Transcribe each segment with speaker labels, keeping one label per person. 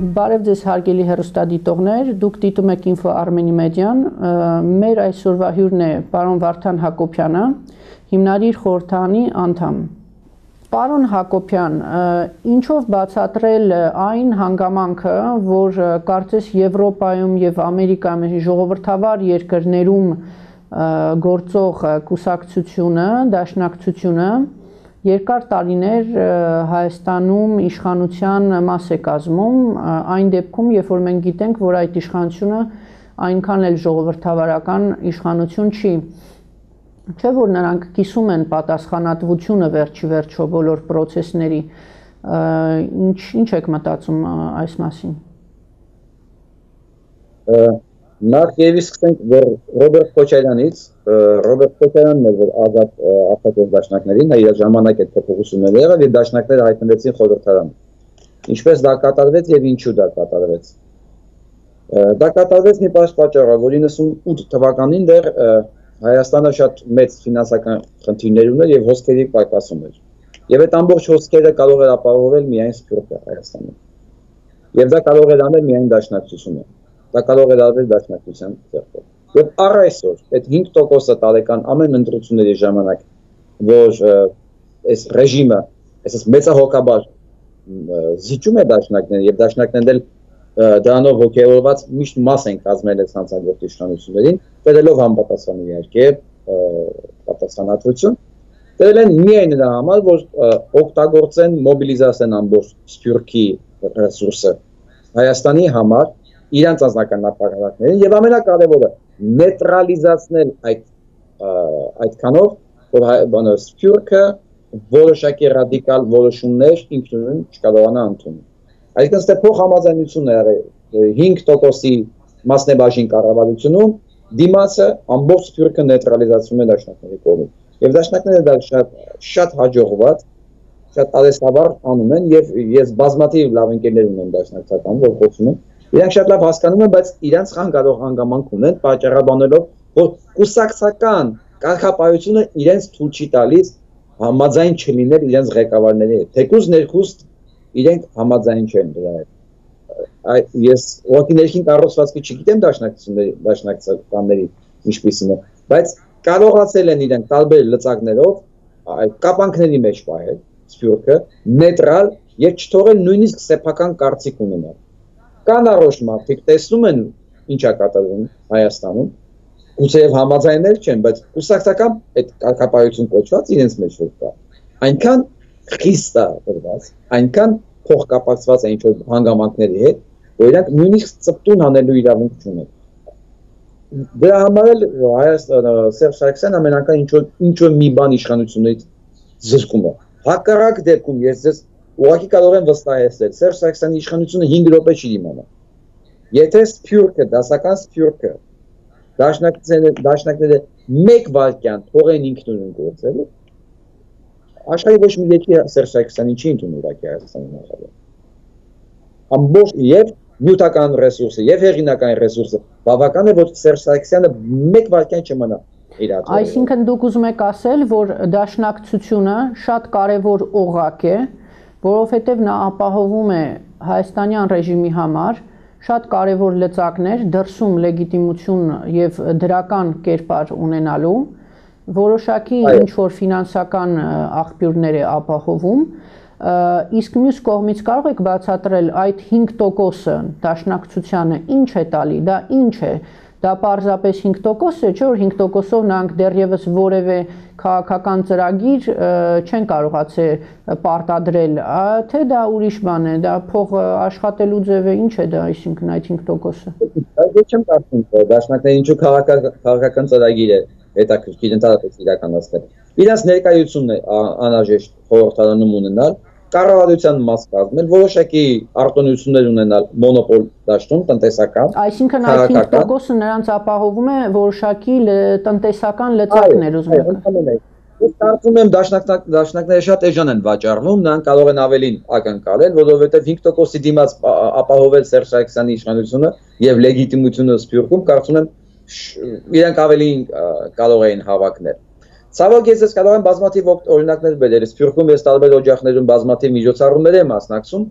Speaker 1: Բարև ձեզ հարգելի հեռուստադիտողներ, դուք դիտում եք Info Armenia Media-ն, մեր այսօրվա հյուրն է պարոն Վարդան Հակոբյանը, հիմնադիր խորհրդանի անդամ։ Պարոն Հակոբյան, ինչով բացատրել այն հանգամանքը, որ կարծես Եվրոպայում եւ Ամերիկայում ժողովրդավար երկրներում գործող կուսակցությունը, դաշնակցությունը երկար տարիներ Հայաստանում իշխանության մաս է կազմում, այն դեպքում, երբ որ մենք գիտենք, որ այդ իշխանությունը այնքան էլ ժողովրդավարական իշխանություն չի, չէ՞ որ նրանք կիսում են պատասխանատվությունը վերջի վերջո բոլոր process-ների, ինչ եք մտածում այս մասին։
Speaker 2: Նախ եւս սկսենք որ Ռոբերտ Քոչարյանից, Ռոբերտ Քոչարյանն է որ ազատ արտադրող դաշնակներին, նա իր ժամանակ այդ փոփոխությունները եղավ եւ դաշնակները հայտնվեցին խորհրդարանում։ Ինչպես դա կատարվեց եւ ինչու դա կատարվեց։ Դա կատարվեց մի պատճառով, որ 98 թվականին դեռ Հայաստանը շատ մեծ ֆինանսական խնդիրներ ուներ եւ հոսքերի պակասում էր։ Եվ այդ ամբողջ հոսքերը կարող էր ապահովել միայն Սփյուռքը Հայաստանում։ Եվ դա կարող էր անել միայն դաշնակցությունը։ Դա կարող էր արվել դաշնակցության ձեռքով։ Եվ առ այսօր այդ 5% տարեկան ամեն ընտրությունների ժամանակ, որ այս ռեժիմը, այս մեծահոգաբար զիջում է դաշնակներին եւ դաշնակներն էլ դրանով ոգևորված միշտ մաս են կազմել այս հանցագործ իշխանություններին, տերելով համապատասխան իհարկե պատասխանատվություն, տերել են միայն նրա համար, որ օգտագործեն, մոբիլիզացեն ամբողջ Սփյուռքի ռեսուրսը Հայաստանի համար, իրանց անձնական նպատակներին եւ ամենակարևորը նեյտրալիզացնել այդքանով, որ Սփյուռքը որոշակի ռադիկալ որոշումներ ինքնուրույն չկարողանա ընդունել։ Այսինքն ստե փոխհամաձայնություն է եղել 5%-ի մասնաբաժին կառավարությունում, դիմացը ամբողջ Սփյուռքը նեյտրալիզացում է դաշնակների կողմից։ Եվ դաշնակները դա շատ հաջողված, շատ արհեստաբար անում են եւ ես բազմաթիվ լավ ընկերներ ունեմ դաշնակցական, որ խոսում են, իրանք շատ լավ հասկանում են, բայց իրանք կարող հանգամանք ունեն, պատճառաբանելով, որ կուսակցական կարգապահությունը իրենց թույլ չի տալիս համաձայն չլինել իրենց ղեկավարների հետ։ Թեկուզ ներքուստ իրենք համաձայն չեն դրա հետ։ Ես ուղղակի ներքին կառուցվածքը չգիտեմ դաշնակցականների ինչպիսին է, բայց կարողացել են իրենք տարբեր լծակներով այդ կապանքների մեջ պահել Սփյուռքը նեյտրալ եւ չթողել նույնիսկ սեփական կարծիք ունենալ։ Կան առողջ մարդիկ տեսնում են ինչա կատարվում Հայաստանում, գուցեև համաձայնել չեն, բայց կուսակցական այդ կարգապահություն կոչված իրենց մեջ որ կա։ Այնքան խիստ է դրված, այնքան փոխկապակցված է ինչ-որ հանգամանքների հետ, որ իրանք նույնիսկ ծպտուն անելու իրավունք չունեն։ Դրա համար էլ Սերժ Սարգսյանը ամեն անգամ ինչ-որ մի բան իշխանություններից զրկում է։ Հակառակ դեպքում ես ձեզ ուղղակի կարող եմ վստահեցնել, Սերժ Սարգսյանի իշխանությունը 5 րոպե չի դիմանա։ Եթե Սփյուռքը, դասական Սփյուռքը, դաշնակները 1 վայրկյան թողեն ինքնուրույն գործելու, աշխարհի ոչ մի երկիր Սերժ Սարգսյանին չի ընդունել ուղղակի Հայաստանի նախագահ։ Ամբողջ եւ նյութական ռեսուրսը եւ հեղինական ռեսուրսը բավական է որ Սերժ Սարգսյանը 1 վայրկյան չմնա իր հատ։
Speaker 1: Այսինքն դուք ուզում եք ասել, որ դաշնակցությունը շատ կարևոր օղակ է, որովհետև նա ապահովում է հայաստանյան ռեժիմի համար շատ կարևոր լծակներ դրսում լեգիտիմություն եւ դրական կերպար ունենալու, որոշակի ինչ-որ ֆինանսական աղբյուրներ է ապահովում, իսկ մյուս կողմից կարող եք բացատրել այդ 5%-ը դաշնակցությանը ինչ է տալի, դա ինչ է, դա պարզապես 5% է, չէ՞ որ 5%-ով նրանք դեռևս որևէ քաղաքական ծրագիր չեն կարողացել պարտադրել, թե դա ուրիշ բան է, դա փող աշխատելու ձև է, ինչ է դա, այսինքն այդ 5%-ը։
Speaker 2: Ես չեմ կարծում, որ դաշնակները ինչու քաղաքական ծրագիր է հետաքրքիր ընդհանրապես իրականացնել։ Իրանց ներկայությունն է անհրաժեշտ խորհրդարանում ունենալ, կառավարության մաս կազմել, որոշակի արտոնություններ ունենալ մոնոպոլ դաշտում տնտեսական։
Speaker 1: Այսինքն այդ 5%-ը նրանց ապահովում է որոշակի տնտեսական լծակներ, ուզում եք։
Speaker 2: Ես կարծում եմ դաշնակները շատ էժան են վաճառվում, նրանք կարող են ավելին ակնկալել, որովհետև 5%-ի դիմաց ապահովել Սերժ Սարգսյանի իշխանությունը եւ լեգիտիմությունը Սփյուռքում, կարծում եմ իրանք ավելին կարող էին հավակնել։ Ցավոք ես կարող եմ բազմաթիվ օրինակներ բերել, Սփյուռքում ես տարբեր օջախներում բազմաթիվ միջոցառումներ եմ մասնակցում,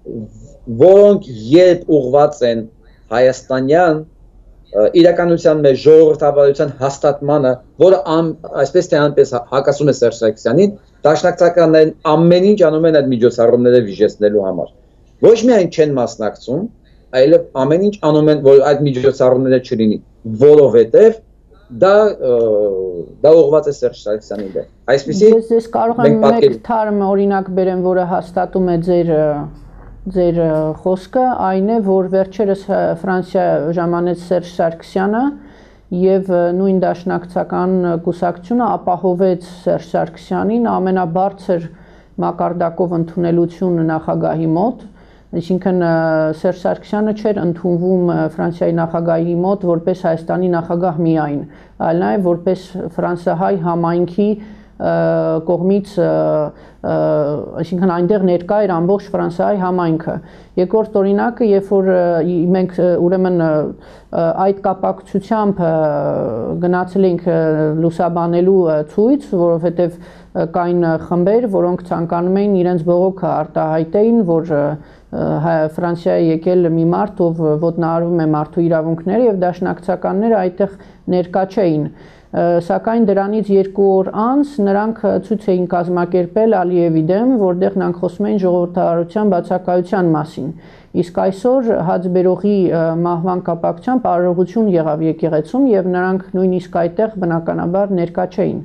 Speaker 2: որոնք երբ ուղղված են հայաստանյան իրականության մեջ ժողովրդավարության հաստատմանը, որը այսպես թե այնպես հակասում է Սերժ Սարգսյանին, դաշնակցականներն ամեն ինչ անում են այդ միջոցառումները վիժեցնելու համար։ Ոչ միայն չեն մասնակցում, այլև ամեն ինչ անում են, որ այդ միջոցառումները չլինի, որովհետև դա ուղղված է Սերժ Սարգսյանի դեմ։ Այսպեսի
Speaker 1: ես կարող եմ մեկ թարմ օրինակ բերեմ, որը հաստատում է ձեր խոսքը, այն է, որ վերջերս Ֆրանսիա ժամանեց Սերժ Սարգսյանը եւ նույն դաշնակցական կուսակցությունը ապահովեց Սերժ Սարգսյանին ամենաբարձր մակարդակով ընդունելություն նախագահի մոտ, այսինքն Սերժ Սարգսյանը չէր ընդունվում Ֆրանսիայի նախագահի մոտ որպես Հայաստանի նախագահ միայն, այլ նաեւ որպես ֆրանսահայ համայնքի կողմից, այսինքն այնտեղ ներկա էր ամբողջ ֆրանսիայի համայնքը։ Երկրորդ օրինակը, երբ որ մենք ուրեմն այդ կապակցությամբ գնացել ենք լուսաբանելու ցույց, որովհետև կային խմբեր, որոնք ցանկանում էին իրենց բողոքը արտահայտեին, որ Ֆրանսիայի եկել մի մարդ, ով ոտնահարում է մարդու իրավունքները եւ դաշնակցականները այդտեղ ներկա չէին։ Սակայն դրանից 2 օր անց նրանք ցույց էին կազմակերպել Ալիևի դեմ, որտեղ նրանք խոսում էին ժողովրդավարության բացակայության մասին։ Իսկ այսօր հացբերողի մահվան կապակցությամբ արարողություն եղավ եկեղեցում եւ նրանք նույնիսկ այդտեղ բնականաբար ներկա չէին։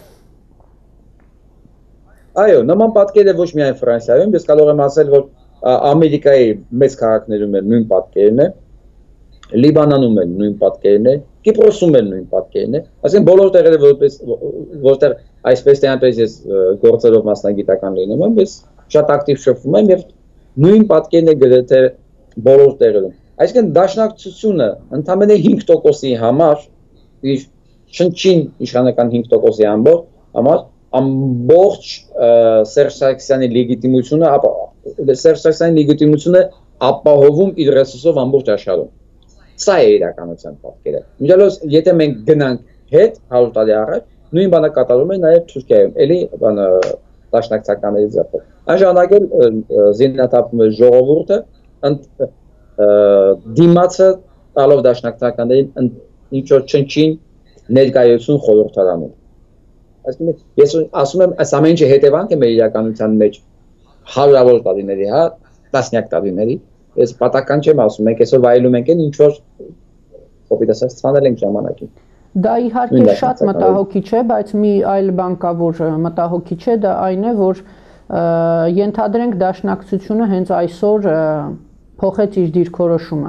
Speaker 2: Այո, նման պատկեր է ոչ միայն Ֆրանսիայում, ես կարող եմ ասել, որ Ամերիկայի մեծ քաղաքներում էլ նույն պատկերն է, Լիբանանում էլ նույն պատկերն է, Կիպրոսում էլ նույն պատկերն է, այսինքն բոլոր տեղերը որտեղ այսպես թե այնպես ես գործերով մասնագիտական լինում եմ, ես շատ ակտիվ շփվում եմ եւ նույն պատկերն է գրեթե բոլոր տեղերում։ Այսինքն դաշնակցությունը ընդամենը 5%-ի համար, իր շնչին իշխանական 5%-ի համար ամբողջ Սերժ Սարգսյանի լեգիտիմությունը, Սերժ Սարգսյանի լեգիտիմությունը ապահովում իր ռեսուրսով ամբողջ աշխարհում։ Սա է իրականության պատկերը։ Միջալոց, եթե մենք գնանք հետ 100 տարի առաջ, նույն բանը կատարվում է նաև Թուրքիայում, էլի բանը դաշնակցականների ձեռքով։ Այն ժամանակ էլ զինաթափվում էր ժողովուրդը, դիմացը տալով դաշնակցականներին ինչ որ չնչին ներկայություն խորհրդարանում։ Այսինքն ես ասում եմ, այս ամեն ինչը հետևանք է մեր իրականության մեջ հարյուրավոր տարիների, տասնյակ տարիների։ Ես պատական չեմ ասում, մենք այսօր վայելում ենք ինչ որ կոպիտ ասած ցանել ենք ժամանակին։
Speaker 1: Դա իհարկե շատ մտահոգիչ է, բայց մի այլ բան կա, որ մտահոգիչ է, դա այն է, որ ենթադրենք դաշնակցությունը հենց այսօր փոխեց իր դիրքորոշումը։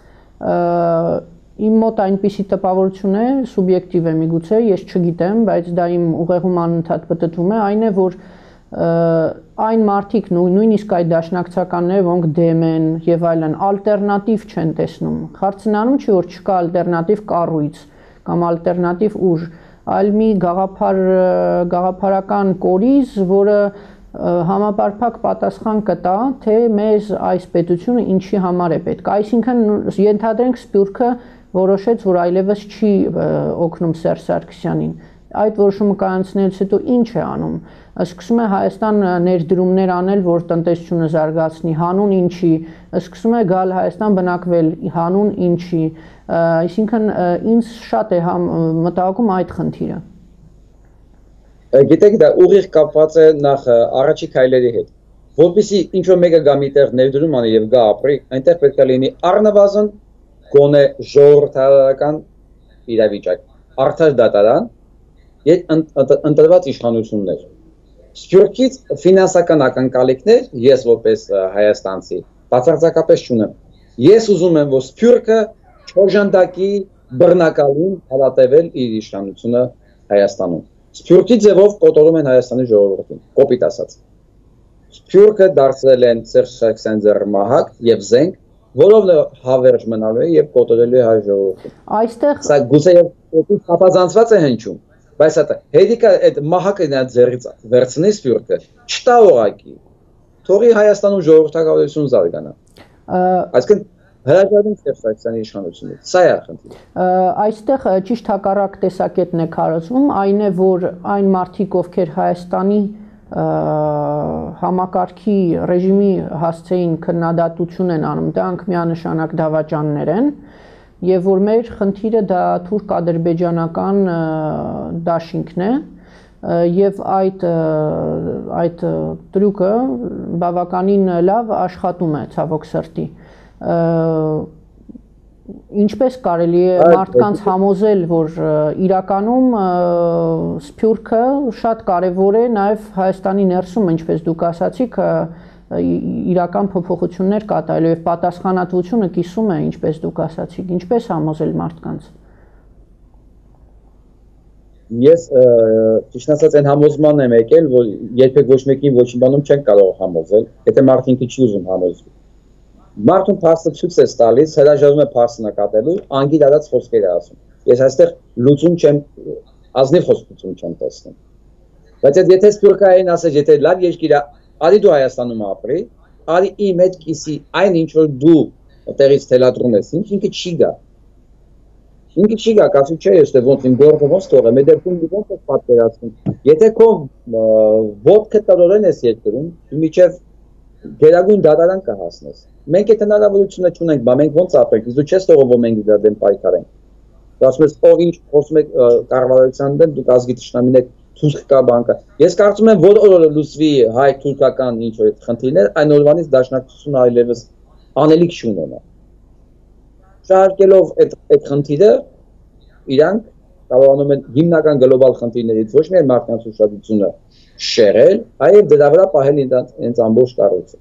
Speaker 1: Իմ մոտ այնպիսի տպավորություն է, սուբյեկտիվ է միգուցե, ես չգիտեմ, բայց դա իմ ուղեղում անընդհատ պտտվում է, այն է, որ այն մարդիկ նույնիսկ այդ դաշնակցականները, որոնք դեմ են եւ այլն, ալտերնատիվ չեն տեսնում։ Հարցնանում չի, որ չկա ալտերնատիվ կառույց կամ ալտերնատիվ ուժ, այլ մի գաղափարական կորիզ, որը համապարփակ պատասխան կտա, թե մեզ այս պետությունը ինչի համար է պետք։ Այսինքն ենթադրենք Սփյուռքը որոշեց, որ այլևս չի օգնում Սերժ Սարգսյանին։ Այդ որոշումը կայացնելուց հետո ինչ է անում։ Սկսում է Հայաստան ներդրումներ անել, որ տնտեսությունը զարգացնի, հանուն ինչի, սկսում է գալ Հայաստան բնակվել, հանուն ինչի, այսինքն ինձ շատ է մտահոգում այդ խնդիրը։
Speaker 2: Գիտեք, դա ուղիղ կապված է նախ առաջի քայլերի հետ։ Որպեսզի ինչ որ մեկը գա միտեղ ներդրում անի եւ գա ապրի, այնտեղ պետք է լինի առնվազն գոնե ժողովրդական իրավիճակ, արդար դատարան եւ ընտրված իշխանություններ։ Սփյուռքից ֆինանսական ակնկալիքներ ես որպես հայաստանցի բացարձակապես չունեմ։ Ես ուզում եմ, որ Սփյուռքը չօժանդակի բռնակալին հարատևել իր իշխանությունը Հայաստանում։ Սփյուռքի ձևով կոտորում են Հայաստանի ժողովրդին, կոպիտ ասած։ Սփյուռքը դարձրել են Սերժ Սարգսյանի ձեռմահակ եւ զենք, որով հավերժ մնալու է եւ կոտորելու է հայ ժողովրդին։
Speaker 1: Այստեղ
Speaker 2: սա գուցե կոպիտ հապազանցված է հնչում, բայց հետիկա այդ մահակը նա ձեռից վերցնի Սփյուռքը, չտա ուղակի։ Թողի Հայաստանում ժողովրդականություն զարգանա։ Այսինքն հրաժարվենք Սերժ Սարգսյանի իշխանությունից։ Սա է խնդիրը։
Speaker 1: Այստեղ ճիշտ հակառակ տեսակետն է քարոզվում, այն է, որ այն մարդիկ, ովքեր Հայաստանի համակարգի ռեժիմի հասցեին քննադատություն են անում, դրանք միանշանակ դավաճաններ են, եւ որ մեր խնդիրը դա թուրք-ադրբեջանական դաշինքն է, եւ այդ տրյուկը բավականին լավ աշխատում է ցավոք սրտի։ Ինչպես կարելի է մարդկանց համոզել, որ իրականում Սփյուռքը շատ կարևոր է նաև Հայաստանի ներսում, ինչպես դուք ասացիք, իրական փոփոխություններ կատարելու եւ պատասխանատվությունը կիսում է, ինչպես դուք ասացիք, ինչպես համոզել մարդկանց։
Speaker 2: Ես ճիշտ ասած այն համոզման եմ եկել, որ երբեք ոչ մեկին ոչինչ բանում չեն կարող համոզել, եթե մարդը ինքը չի ուզում համոզել։ Մարդուն փաստը ցույց է տալիս, հրաժարվում է փաստը նկատելու, անգիր դած խոսքեր է ասում։ Ես այստեղ լուծում չեմ, ազնիվ խոսքություն չեմ տեսնում։ Բայց եթե Սփյուռքային ասած, եթե լավ երկիր է, արի դու Հայաստանում ապրի, արի իմ հետ կիսի այն ինչ որ դու տեղից թելադրում ես, ինքը չի գա։ Ինքը չի գա, կասի չէ, ես ոնց իմ գործը ոնց թողեմ, այդ դեպքում դու ոնց ես պատկերացնում։ Եթե քո ոտքը տրորեն ես երկրում, դու միջև գերագույն դատարան կհասնես։ Մենք այդ հնարավորությունը չունենք, բա մենք ոնց ապրենք, դու չես թողում, որ մենք դրա դեմ պայքարենք։ Ասում ես, ով ինչ խոսում է կառավարության դեմ, դուք ազգի թշնամին եք, թուրք կա բան կա։ Ես կարծում եմ, որ օրը լուսվի հայ-թուրքական ինչ որ խնդիրներ, այն օրվանից դաշնակցությունը այլևս անելիք չունենա։ Շարքելով այդ խնդիրը, իրանք կարողանում են հիմնական գլոբալ խնդիրներից ոչ միայն մարդկանց ուշադրությունը շեղել, այլ դրա վրա պահել իրենց ամբողջ կառույցը։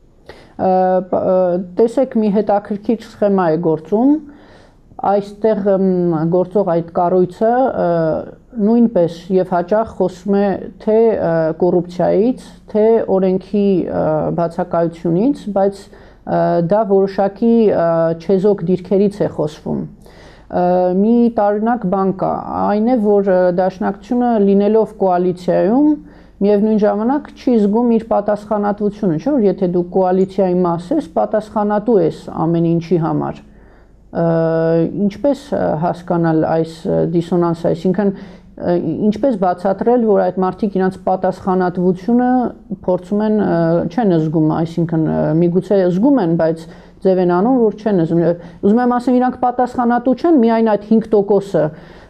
Speaker 1: Տեսեք, մի հետաքրքիր սխեմա է գործում, այստեղ գործող այդ կառույցը նույնպես եւ հաճախ խոսում է թե կոռուպցիայից, թե օրենքի բացակայությունից, բայց դա որոշակի չեզոք դիրքերից է խոսվում։ Մի տարօրինակ բան կա, այն է, որ Դաշնակցությունը լինելով կոալիցիայում միևնույն ժամանակ չի զգում իր պատասխանատվությունը, չէ՞ որ եթե դու կոալիցիայի մաս ես, պատասխանատու ես ամեն ինչի համար։ Ինչպես հասկանալ այս դիսոնանսը, այսինքն ինչպես բացատրել, որ այդ մարդիկ իրենց պատասխանատվությունը փորձում են չեն զգում, այսինքն միգուցե զգում են, բայց ձև են անում, որ չեն զգում։ Ուզում եմ ասեմ, իրանք պատասխանատու չեն միայն այդ 5%-ը,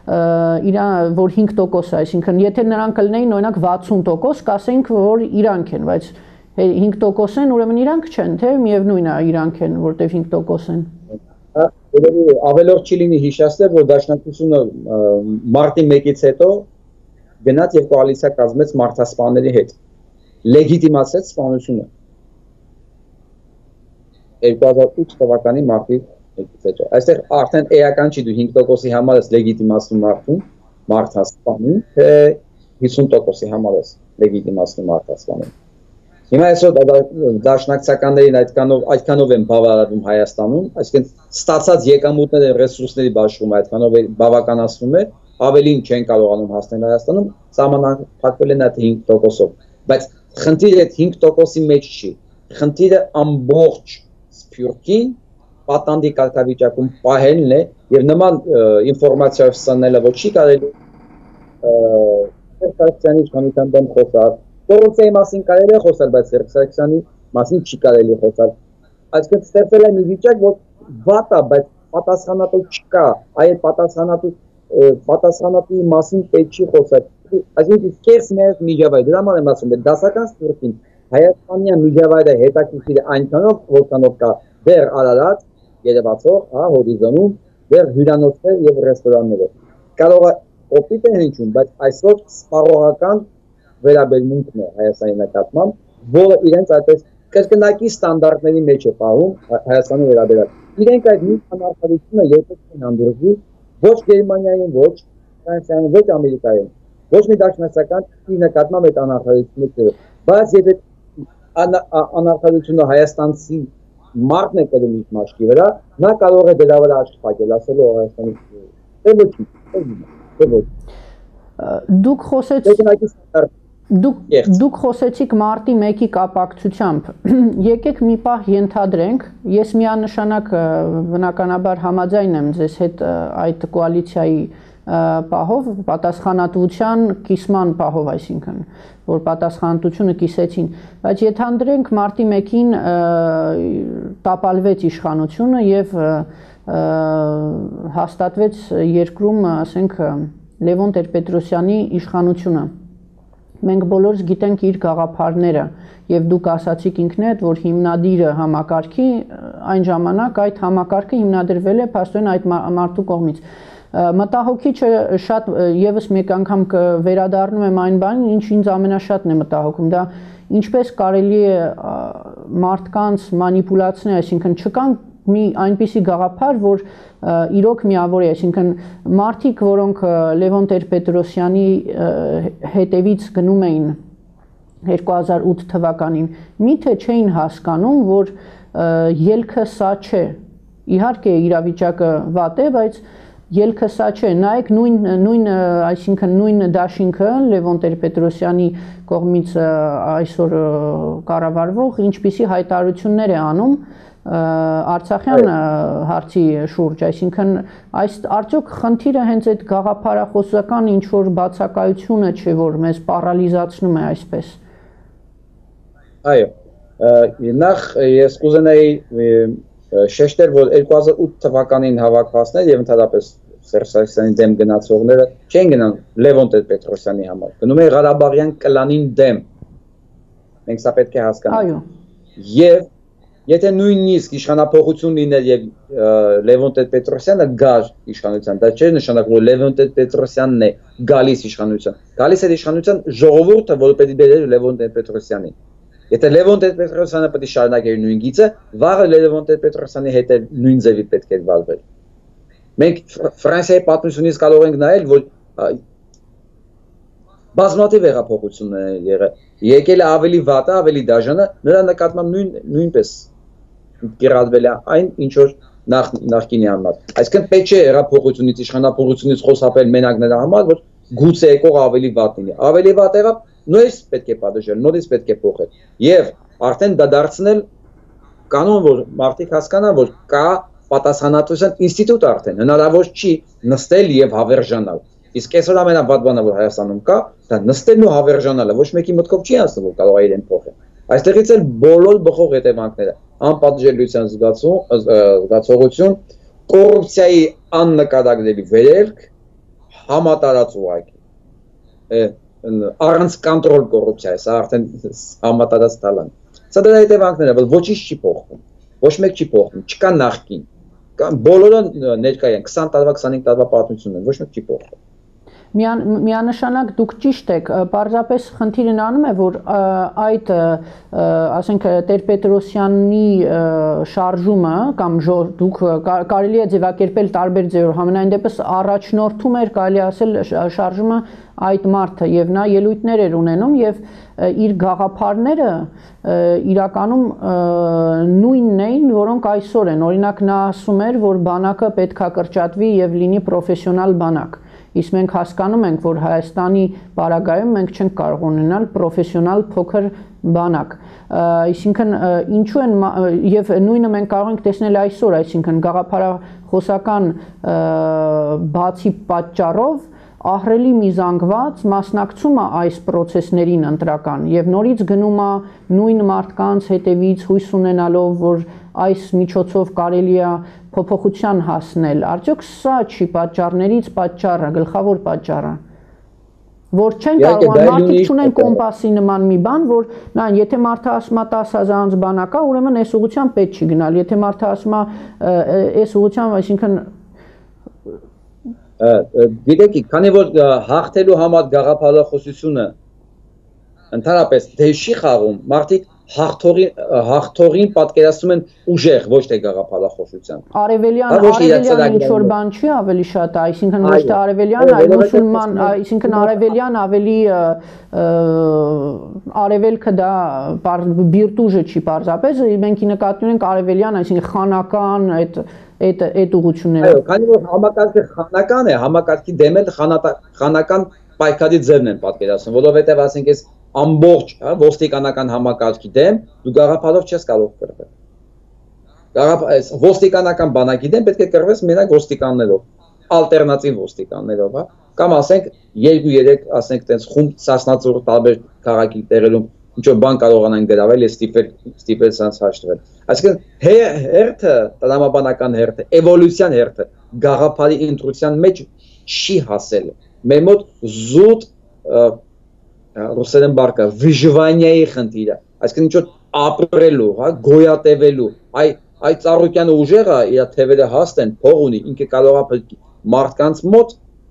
Speaker 1: որ 5%, այսինքն եթե նրանք լինեին օրինակ 60%, կասեինք, որ իրանք են, բայց 5% են, ուրեմն իրանք չեն, թե միևնույն է իրանք են, որտեղ 5% են։
Speaker 2: Ավելորդ չի լինի հիշեցնել, որ Դաշնակցությունը մարտի 1-ից հետո գնաց եւ կոալիցիա կազմեց մարդասպանների հետ, լեգիտիմացեց սպանությունը 2008 թվականի մարտի 1-ից հետո։ Այստեղ արդեն էական չի, դու 5%-ի համար ես լեգիտիմացնում մարդասպանին, թե 50%-ի համար ես լեգիտիմացնում մարդասպանին։ Հիմա այսօր դաշնակցականներին այդքանով են բավարարվում Հայաստանում, այսինքն ստացած եկամուտների ռեսուրսների բաշխումը այդքանով բավականացնում է, ավելին չեն կարողանում հասնել Հայաստանում, սահմանափակվել են այդ 5%-ով, բայց խնդիրը այդ 5%-ի մեջ չի, խնդիրը ամբողջ Սփյուռքի պատանդի կարգավիճակում պահելն է եւ նման ինֆորմացիայով ստանալը ոչ չի կարելի Սերժ Սարգսյանի դեմ խոսալ, կոռուպցիայի մասին կարելի է խոսալ, բայց Սերժ Սարգսյանի մասին չի կարելի խոսալ։ Այսինքն ստեղծել է մի վիճակ, որ վատ է, բայց պատասխանատու չկա, այդ պատասխանատուի մասին պետք չի խոսալ։ Այսինքն կես մեր միջավայր, դրա համար եմ ասում, դասական Սփյուռքին Հայաստանյան միջավայրը հետաքրքիր այնքանով, որքանով կա դեռ Արարատ, Երևացող, հորիզոնում, դեռ հյուրանոցներ եւ ռեստորաններով։ Կարող է օպիտ է հնչում, բայց այսօր սպառողական վերաբերմունքն է Հայաստանի նկատմամբ, որը իրենց այդպես կրկնակի ստանդարտների մեջ է պահում Հայաստանի վերաբերյալ։ Իրենք այդ մի անարդարությունը երբեք չեն հանդուրժի ոչ Գերմանիայում, ոչ Ֆրանսիայում, ոչ Ամերիկայում, ոչ մի դաշնակցական իր նկատմամբ այդ անարդարությունը չէ։ Բայց եթե անարդարությունը հայաստանցի մարդն է կրում իր մաշկի վրա, նա կարող է դրա վրա աչք փակել, ասելով Հայաստանի
Speaker 1: Դուք խոսեցիք մարտի 1-ի կապակցությամբ, եկեք մի պահ ենթադրենք, ես միանշանակ բնականաբար համաձայն եմ ձեզ հետ այդ կոալիցիայի պահով, պատասխանատվության կիսման պահով, այսինքն, որ պատասխանատվությունը կիսեցին, բայց ենթադրենք մարտի 1-ին տապալվեց իշխանությունը եւ հաստատվեց երկրում, ասենք, Լևոն Տեր-Պետրոսյանի իշխանությունը։ Մենք բոլորս գիտենք իր գաղափարները եւ դուք ասացիք ինքներդ, որ հիմնադիրը համակարգի այն ժամանակ այդ համակարգը հիմնադրվել է փաստորեն այդ մարդու կողմից։ Մտահոգիչը շատ եւս մեկ անգամ վերադառնում եմ այն բանին, ինչ ինձ ամենաշատն է մտահոգում, դա ինչպես կարելի է մարդկանց մանիպուլացնել, այսինքն չկան մի այնպիսի գաղափար, որ իրոք միավոր է, այսինքն մարդիկ, որոնք Լևոն Տեր-Պետրոսյանի հետևից գնում էին 2008 թվականին, միթե չէին հասկանում, որ ելքը սա չէ։ Իհարկե իրավիճակը վատ է, բայց ելքը սա չէ։ Նայեք այսինքն նույն դաշինքը Լևոն Տեր-Պետրոսյանի կողմից այսօր կառավարվող ինչպիսի հայտարարություններ է անում Արցախյան հարցի շուրջ, այսինքն արդյոք խնդիրը հենց այդ գաղափարախոսական ինչ որ բացակայությունը չէ, որ մեզ պարալիզացնում է այսպես։
Speaker 2: Այո, նախ ես կուզենայի շեշտել, որ 2008 թվականին հավաքվածներ եւ ընդհանրապես Սերժ Սարգսյանի դեմ գնացողները չեն գնան Լևոն Տեր-Պետրոսյանի համար, գնում են Ղարաբաղյան կլանին դեմ։ Մենք սա պետք է հասկանանք։ Այո։ Եվ եթե նույնիսկ իշխանափոխություն լիներ եւ Լևոն Տեր-Պետրոսյանը գար իշխանության, դա չէ նշանակում, որ Լևոն Տեր-Պետրոսյանն է գալիս իշխանության։ Գալիս է իշխանության ժողովուրդը, որը պետք է բերեր Լևոն Տեր-Պետրոսյանին։ Եթե Լևոն Տեր-Պետրոսյանը պետք է շարունակեր նույն գիծը, վաղը Լևոն Տեր-Պետրոսյանի հետ նույն ձևի պետք է վարվել։ Մենք Ֆրանսիայի պատմությունից կարող ենք նայել, որ բազմաթիվ հեղափոխություններ են եղել։ Եկել է ավելի վատը, ավելի դաժանը, նրա նկատմամբ նույնպես կիրառվել է այն, ինչ որ նախկինի համար։ Այսինքն պետք չէ հեղափոխությունից, իշխանափոխությունից խոսապել մենակ նրա համար, որ գուցե եկող ավելի վատ լինի։ Ավելի վատ եղավ, նույնիսկ պետք է պատժել, նույնիսկ պետք է փոխել։ Եվ արդեն դա դարձնել կանոն, որ մարդիկ հասկանան, որ կա պատասխանատվության ինստիտուտ արդեն, հնարավոր չի նստել եւ հավերժանալ։ Իսկ այսօր ամենավատ բանը, որ Հայաստանում կա, դա նստելն ու հավերժանալը, ոչ մեկի մտքով չի անցնում, որ կարող է իրեն փոխել։ Այստեղից էլ բոլոր բխող հետևանքները, անպատժելիության զգացողություն, կոռուպցիայի աննկատագրելի վերելք, համատարած ուղղակի, առանց կոնտրոլ կոռուպցիա, սա արդեն համատարած տալան։ Սա դրա հետևանքները, որ ոչինչ չի փոխվում, ոչ մեկ չի փոխվում, չկա նախկին, բոլորը ներկայ են, 20 տարվա, 25 տարվա պատմություն են, ոչ մեկ չի փոխվում։
Speaker 1: Միանշանակ դուք ճիշտ եք, պարզապես խնդիրն անում է, որ այդ, ասենք, Տեր-Պետրոսյանի շարժումը կամ դուք կարելի է ձևակերպել տարբեր ձևով, համենայն դեպս առաջնորդում էր, կարելի ասել, շարժումը այդ մարդը եւ նա ելույթներ էր ունենում եւ իր գաղափարները իրականում նույնն էին, որոնք այսօր են։ Օրինակ նա ասում էր, որ բանակը պետքա կրճատվի եւ լինի պրոֆեսիոնալ բանակ։ Իսկ մենք հասկանում ենք, որ Հայաստանի պարագայում մենք չենք կարող ունենալ պրոֆեսիոնալ փոքր բանակ։ Այսինքն ինչու են եւ նույնը մենք կարող ենք տեսնել այսօր, այսինքն գաղափարախոսական բացի պատճառով ահռելի մի զանգված մասնակցում է այս process-ներին ընտրական եւ նորից գնում է նույն մարդկանց հետևից հույս ունենալով, որ այս միջոցով կարելի է փոփոխության հասնել։ Արդյոք սա չի պատճառներից պատճառը, գլխավոր պատճառը, որ չեն կարող մարդիկ չունեն կոմպասի նման մի բան, որ նայ, եթե մարդը ասում է 10,000 բանակա, ուրեմն այս ուղղությամբ պետք չի գնալ։ Եթե մարդը ասում է այս ուղղությամբ, այսինքն
Speaker 2: գիտեք, քանի որ հաղթելու համար գաղափարախոսությունը ընդհանրապես դեր չի խաղում, մարդիկ հաղթողին պատկերացնում են ուժեղ, ոչ թե գաղափարախոսության։
Speaker 1: Արևելյան ինչ-որ բան չի ավելի շատ, այսինքն ոչ թե արևելյան, այլ մուսուլման, այսինքն արևելյան ավելի արևելքը դա բիրտուժը չի պարզապես, մենք նկատի ունենք արևելյան, այսինքն խանական այդ ուղղությունները։
Speaker 2: Այո, քանի որ համակարգը խանական է, համակարգի դեմ էլ խանական պայքարի ձևն են պատկերացնում, որովհետև ասենք ես ամբողջ ոստիկանական համակարգի դեմ դու գաղափարով չես կարող կռվել։ Ոստիկանական բանակի դեմ պետք է կռվես մենակ ոստիկաններով։ ալտերնատիվ ոստիկաններով, հա, կամ ասենք 2-3 ասենք տենց խումբ սասնացուր տարբեր քաղաքի տեղերում ինչ որ բան կարողանան գրավել եւ ստիպել սրանց հաշտվել։ Այսինքն հերթը, տրամաբանական հերթը, էվոլյուցիան հերթը գաղափարի ինտրուսիան մեջ չի հասել։ Մեր մոտ զուտ ռուսերեն բառը վիժվանիայի խնդիրը, այսինքն ինչ որ ապրելու, հա, գոյատևելու, այդ ծառուկյան ուժերը իր թևերը հաստ են, փող ունի, ինքը կարող է մարդկանց մոտ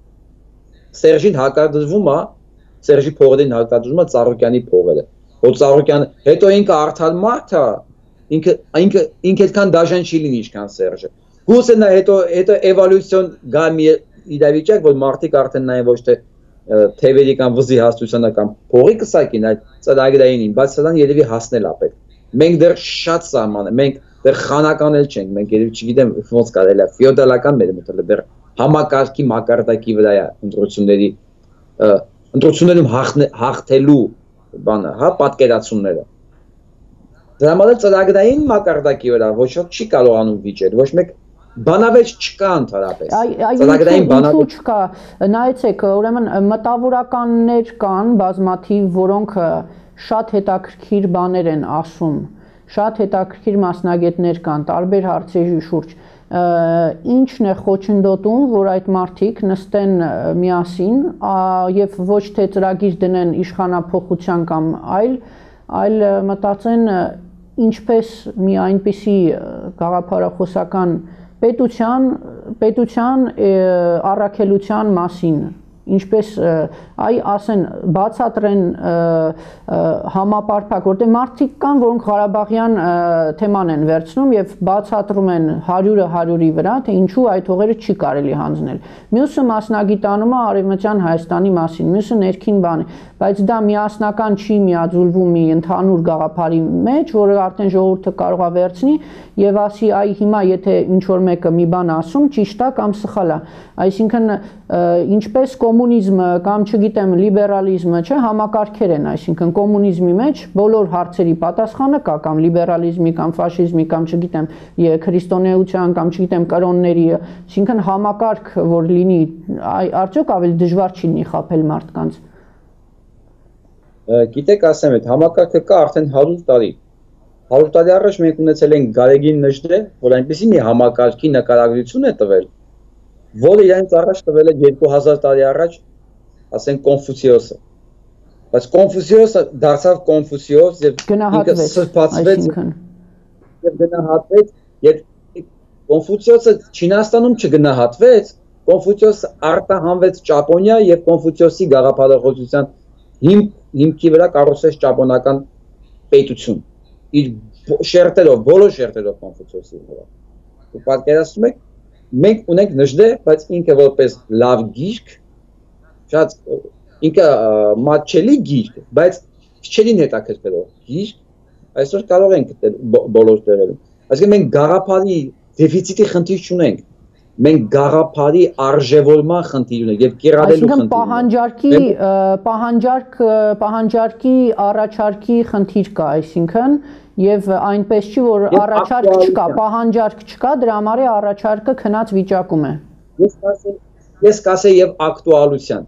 Speaker 2: Սերժին հակադրվում է, Սերժի փողերին հակադրվում է Ծառուկյանի փողերը։ Որ Ծառուկյանը հետո ինքը արդար մարդ է, ինքը այդքան դաժան չի լինի ինչքան Սերժը։ Գուցե նա հետո էվոլյուցիոն գա մի իրավիճակ, որ մարդիկ արդեն նաև ոչ թե թևերի կամ վզի հաստությունը կամ փողի կսակին, այլ ծրագրայինին, բայց սրան երևի հասնել է պետք։ Մենք դեռ շատ սահման ենք, մենք դեռ խանական էլ չենք, մենք երևի չգիտեմ ոնց կարելի է ֆեոդալական մեր մտել դեռ համակարգի մակարդակի վրա է ընտրություններում հաղթելու բանը, հա, պատկերացումները։ Դրա համար ծրագրային մակարդակի վրա ոչ ոք չի կարողանում վիճել, ոչ մեկ բանավեճ չկա ընդհանրապես։ Ծրագրային բանավեճ
Speaker 1: չկա։ Նայեցեք, ուրեմն մտավորականներ կան բազմաթիվ, որոնք շատ հետաքրքիր բաներ են ասում, շատ հետաքրքիր մասնագետներ կան տարբեր հարցերի շուրջ։ Ինչն է խոչընդոտում, որ այդ մարդիկ նստեն միասին եւ ոչ թե ծրագիր դնեն իշխանափոխության կամ այլ մտածեն ինչպես մի այնպիսի գաղափարախոսական պետության առաքելության մասին, ինչպես ասեն բացատրեն համապարփակ, որտեղ մարդիկ կան, որոնք Ղարաբաղյան թեման են վերցնում եւ բացատրում են 100-ը 100-ի վրա, թե ինչու այդ հողերը չի կարելի հանձնել։ Մյուսը մասնագիտանում է Արևմտյան Հայաստանի մասին, մյուսը ներքին բան է, բայց դա միասնական չի միաձուլվում մի ընդհանուր գաղափարի մեջ, որը արդեն ժողովուրդը կարող է վերցնի եւ ասի այ հիմա եթե ինչ որ մեկը մի բան ասում, ճիշտ է կամ սխալ է։ Այսինքն ինչպես կոմունիզմը կամ չգիտեմ լիբերալիզմը, չէ, համակարգեր են, այսինքն կոմունիզմի մեջ բոլոր հարցերի պատասխանը կա, կամ լիբերալիզմի կամ ֆաշիզմի կամ չգիտեմ քրիստոնեության կամ չգիտեմ կրոնների, այսինքն համակարգ որ լինի, արդյոք ավելի դժվար չի լինի խաբել մարդկանց։
Speaker 2: Գիտեք, ասեմ, այդ համակարգը կա արդեն 100 տարի։ 100 տարի առաջ մենք ունեցել ենք Գարեգին Նժդե, որ այնպեսի մի համակարգի նկարագրություն է տվել, որը իրենց առաջ տվել է 2000 տարի առաջ, ասենք Կոնֆուցիոսը։ Բայց Կոնֆուցիոսը դարձավ Կոնֆուցիոս եւ ինքը սրբացվեց եւ գնահատվեց, եւ Կոնֆուցիոսը Չինաստանում չգնահատվեց, Կոնֆուցիոսը արտահանվեց Ճապոնիա եւ Կոնֆուցիոսի գաղափարախոսության հիմքի վրա կառուցեց ճապոնական պետություն։ Իր շերտերով, բոլոր շերտերով Կոնֆուցիոսի վրա։ Ու պատկերացնում եք, մենք ունենք Նժդե, բայց ինքը որպես լավ գիրք, շատ ինքը մատչելի գիրք, բայց չելին հետաքրքրող գիրք, այսօր կարող ենք գտնել բոլոր տեղերում։ Այսինքն մենք գաղափարի դեֆիցիտի խնդիր չունենք, մենք գաղափարի արժևորման խնդիր ունենք եւ կիրառելու խնդիր։ Պահանջարկի առաջարկի խնդիր կա, այսինքն եւ այնպես չի որ առաջարկ չկա, պահանջարկ չկա, դրա համար է առաջարկը քնած վիճակում է։ Ես կասեի եւ ակտուալության։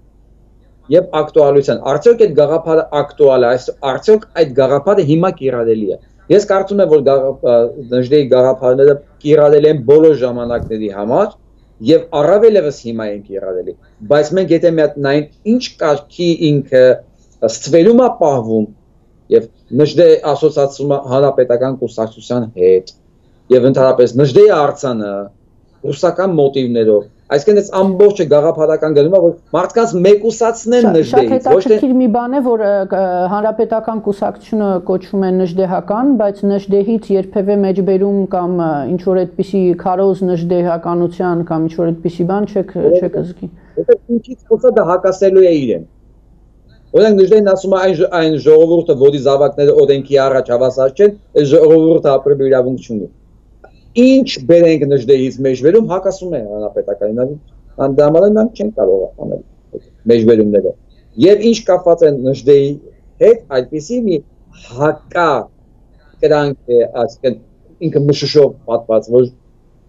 Speaker 2: Եվ ակտուալության, արդյոք այդ գաղափարը ակտուալ է, արդյոք այդ գաղափարը հիմա կիրառելի է։ Ես կարծում եմ, որ Նժդեի գաղափարները կիրառել են բոլոր ժամանակների համար եւ առավել եւս հիմա են կիրառելի։ Բայց մենք եթե մի հատ նայենք ինչ կարգի ինքը ստվերում է պահվում եւ Նժդե ասոցիացումը հանրապետական կուսակցության հետ եւ ընդհանրապես Նժդեի արձանը ռուսական մոտիվներով, այսինքն այս ամբողջը գաղափարական գնումա, որ մարդկանց մեկուսացնեն Նժդեից, ոչ թե մի բան է, որ հանրապետական կուսակցությունը կոչվում է նժդեհական, բայց Նժդեհից երբևէ մեջբերում կամ ինչ որ այդպիսի քարոզ նժդեհականության կամ ինչ որ այդպիսի բան չեք զգի։ Եթե ինչից խոսա դա հակասելու է իրեն։ Օրինակ Նժդեին ասում է այն ժողովուրդը, որի զավակները օրենքի առաջ հավասար չեն, այս ժողովուրդը ապրելու իրավունք չունի։ Ինչ բերենք Նժդեից մեջբերում հակասում է հանրապետականին, դրամալեն մենք չենք կարող անել մեջբերումները։ Եվ ինչ կապված է Նժդեի հետ, այդպիսի մի հակա կրանք է, այսինքն ինքը մշուշով պատված, որ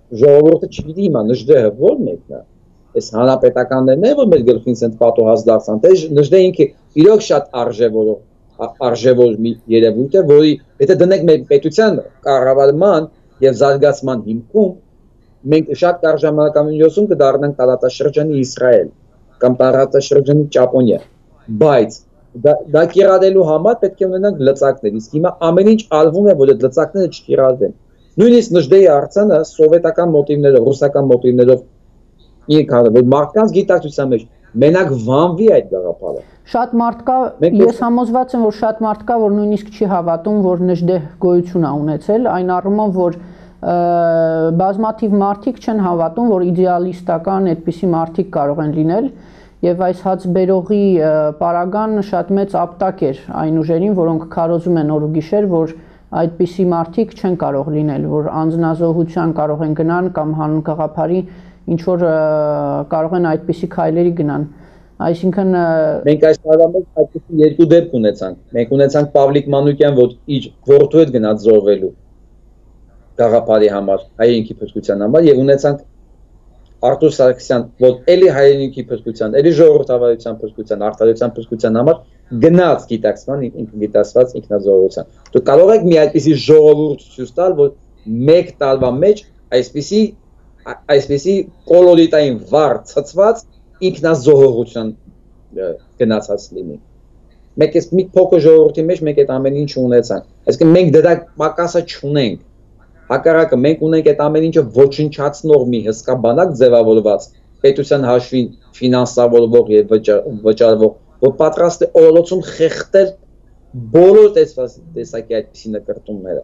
Speaker 2: ժողովուրդը չգիտի հիմա նժդեհը ո՞ր մեկն է։ Այս հանրապետականներն են, որ մեր գլխին ցենց պատոհաս դարձան, թե նժդեհը ինքը իրոք շատ արժևոր մի երևույթ է, որի եթե դնենք մեր պետության կառավարման եւ զարգացման հիմքում, մենք շատ կարճ ժամանակամիջոցում կդառնանք տարածաշրջանի Իսրայել կամ տարածաշրջանի Ճապոնիա, բայց դա կիրառելու համար պետք է ունենանք լծակներ, իսկ հիմա ամեն ինչ արվում է, որ այդ լծակները չկիրառվեն։ Նույնիսկ նժդեհի արձանը սովետական մոտիվներով, ռուսական մոտիվներով ինքան որ մարդկանց գիտակցության մեջ մենակ վանվի այդ գաղափարը։
Speaker 1: Շատ մարդ կա, ես համոզված եմ, որ շատ մարդ կա, որ նույնիսկ չի հավատում, որ նժդեհ գոյություն է ունեցել, այն առումով, որ բազմաթիվ մարդիկ չեն հավատում, որ իդեալիստական այդպիսի մարդիկ կարող են լինել, եւ այս հացբերողի պարագան շատ մեծ ապտակ էր այն ուժերին, որոնք քարոզում են օր ու գիշեր, որ այդպիսի մարդիկ չեն կարող լինել, որ անձնազոհության կարող են գնան կամ հանուն գաղափարի ինչ որ կարող են այդպիսի քայլերի գնան։ Այսինքն
Speaker 2: մենք այս տարվա մեջ այդպիսի երկու դեպք ունեցանք։ Մենք ունեցանք Պավլիկ Մանուկյան, որ իր որդու հետ գնաց զոհվելու գաղափարի համար, հայրենիքի փրկության համար, եւ ունեցանք Արտուր Սարգսյան, որ էլի հայրենիքի փրկության, էլի ժողովրդավարության փրկության, արտադրության փրկության համար գնաց գիտակցման, ինքնագիտացված ինքնազոհության։ Դու կարող եք մի այդպիսի ժողովուրդ ցույց տալ, որ մեկ տարվա մեջ այսպիսի կոլորիտային վառ ցծված ինքնազոհության գնացած լինի։ Մենք այս մի փոքր ժողովրդի մեջ մենք այդ ամեն ինչ ունեցանք։ Այսինքն մենք դրա պակասը չունենք։ Հակառակը մենք ունենք այդ ամեն ինչը ոչնչացնող մի հսկա բանակ ձևավորված պետության հաշվին ֆինանսավորվող եւ վճարվող, որ պատրաստ է օրոցում խեղդել բոլոր տեսակի այդպիսի նկարտումները։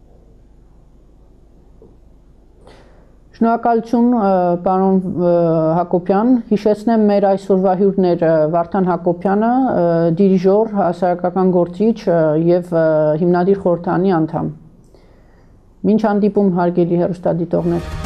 Speaker 1: Շնորհակալություն պարոն Հակոբյան, հիշեցնեմ մեր այսօրվա հյուրն էր Վարդան Հակոբյանը, դիրիժոր, հասարակական գործիչ եւ հիմնադիր խորհրդանի անդամ։ Մինչ հանդիպում հարգելի հեռուստադիտողներ։